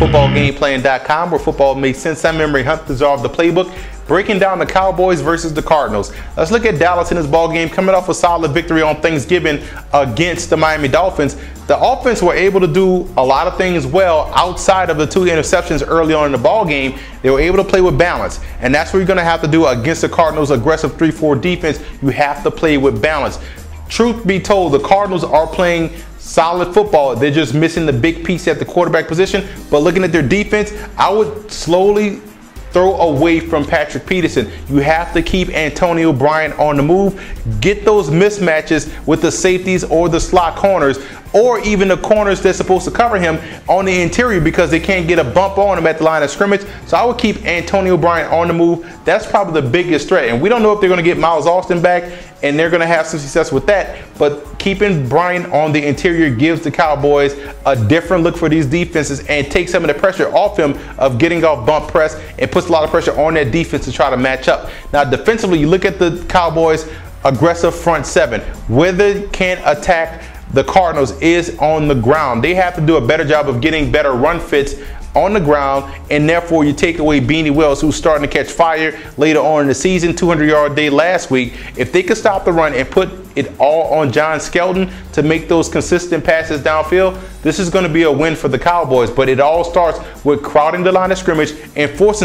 footballgameplan.com, where football makes sense. I'm Memory Hunt, the czar of the playbook, breaking down the Cowboys versus the Cardinals. Let's look at Dallas in this ball game, coming off a solid victory on Thanksgiving against the Miami Dolphins. The offense were able to do a lot of things well outside of the 2 interceptions early on in the ball game. They were able to play with balance, and that's what you're going to have to do against the Cardinals' aggressive 3-4 defense. You have to play with balance. Truth be told, the Cardinals are playing solid football. They're just missing the big piece at the quarterback position. But looking at their defense, I would slowly throw away from Patrick Peterson. You have to keep Antonio Bryant on the move. Get those mismatches with the safeties or the slot corners, or even the corners that's supposed to cover him on the interior, because they can't get a bump on him at the line of scrimmage. So I would keep Antonio Bryant on the move. That's probably the biggest threat. And we don't know if they're going to get Miles Austin back, and they're going to have some success with that. But keeping Bryant on the interior gives the Cowboys a different look for these defenses and takes some of the pressure off him of getting off bump press, and puts a lot of pressure on that defense to try to match up. Now, defensively, you look at the Cowboys' aggressive front seven. Where they can't attack the Cardinals is on the ground. They have to do a better job of getting better run fits on the ground, and therefore you take away Beanie Wells, who's starting to catch fire later on in the season, 200-yard day last week. If they could stop the run and put it all on John Skelton to make those consistent passes downfield, this is going to be a win for the Cowboys. But it all starts with crowding the line of scrimmage and forcing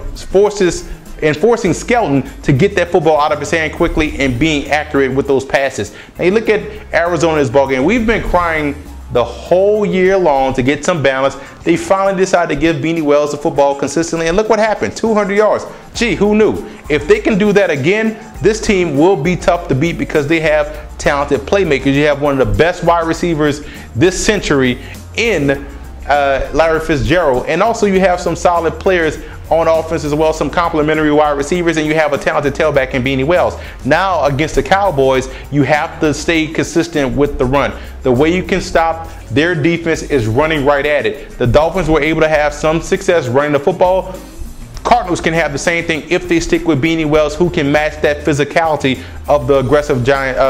Skelton to get that football out of his hand quickly and being accurate with those passes. Now you look at Arizona in this ball game. We've been crying the whole year long to get some balance. They finally decided to give Beanie Wells the football consistently, and look what happened, 200 yards. Gee, who knew? If they can do that again, this team will be tough to beat, because they have talented playmakers. You have one of the best wide receivers this century in Larry Fitzgerald, and also you have some solid players on offense as well, some complementary wide receivers, and you have a talented tailback in Beanie Wells. Now against the Cowboys, you have to stay consistent with the run. The way you can stop their defense is running right at it. The Dolphins were able to have some success running the football. Cardinals can have the same thing if they stick with Beanie Wells, who can match that physicality of the aggressive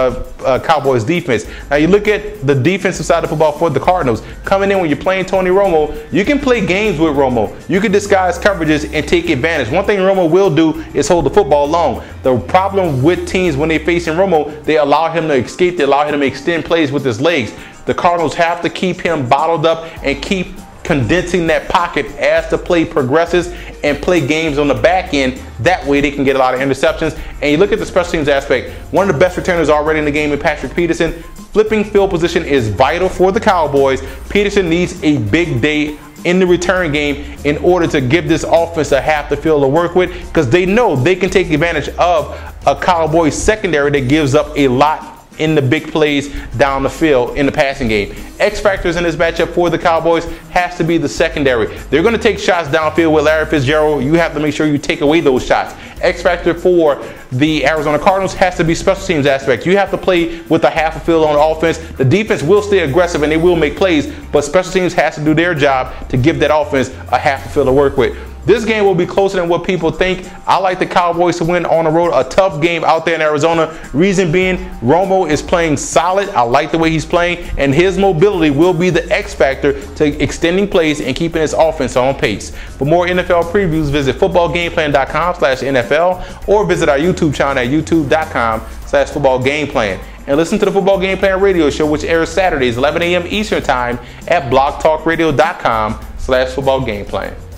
Cowboys defense. Now you look at the defensive side of the football for the Cardinals. Coming in when you're playing Tony Romo, you can play games with Romo. You can disguise coverages and take advantage. One thing Romo will do is hold the football long. The problem with teams when they're facing Romo, they allow him to escape, they allow him to extend plays with his legs. The Cardinals have to keep him bottled up and keep condensing that pocket as the play progresses, and play games on the back end. That way they can get a lot of interceptions. And you look at the special teams aspect, one of the best returners already in the game in Patrick Peterson. Flipping field position is vital for the Cowboys. Peterson needs a big day in the return game in order to give this offense a half the field to work with, because they know they can take advantage of a Cowboys secondary that gives up a lot in the big plays down the field in the passing game. X factors in this matchup for the Cowboys has to be the secondary. They're going to take shots downfield with Larry Fitzgerald. You have to make sure you take away those shots. X factor for the Arizona Cardinals has to be special teams aspect. You have to play with a half a field on offense. The defense will stay aggressive and they will make plays, but special teams has to do their job to give that offense a half a field to work with. This game will be closer than what people think. I like the Cowboys to win on the road. A tough game out there in Arizona. Reason being, Romo is playing solid. I like the way he's playing, and his mobility will be the X factor to extending plays and keeping his offense on pace. For more NFL previews, visit footballgameplan.com/NFL or visit our YouTube channel at youtube.com/footballgameplan. And listen to the Football Game Plan radio show, which airs Saturdays 11 a.m. Eastern Time at blogtalkradio.com/footballgameplan.